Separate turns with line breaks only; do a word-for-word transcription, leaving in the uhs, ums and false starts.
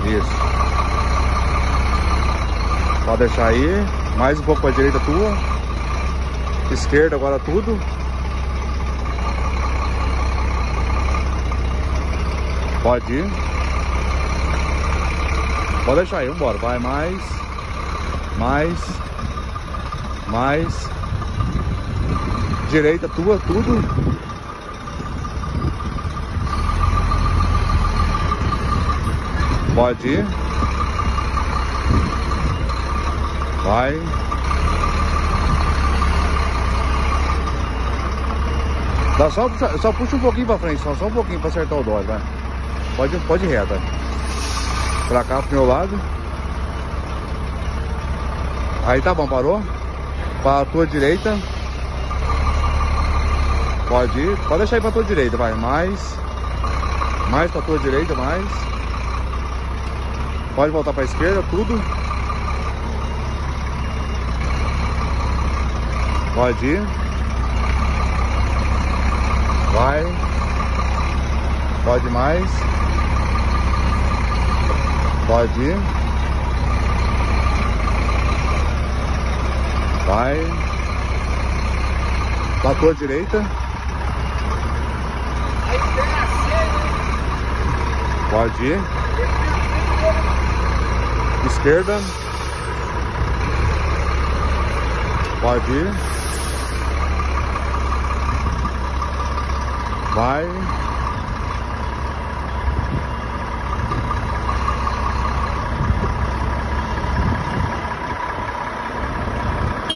Isso. Pode deixar aí. Mais um pouco para a direita tua. Esquerda agora tudo. Pode ir. Pode deixar aí, vambora. Vai mais. Mais. Mais. Direita tua, tudo. Pode ir. Vai. Dá só, só puxa um pouquinho pra frente, só, só um pouquinho pra acertar o dólar, vai. Pode, pode ir reto, vai. Pra cá, pro meu lado. Aí tá bom, parou? Pra tua direita. Pode ir. Pode deixar aí pra tua direita, vai. Mais. Mais pra tua direita, mais. Pode voltar pra esquerda, tudo. Pode ir. Vai. Pode mais. Pode ir. Vai. Pra tua direita. Pode ir. Esquerda. Pode ir. Vai.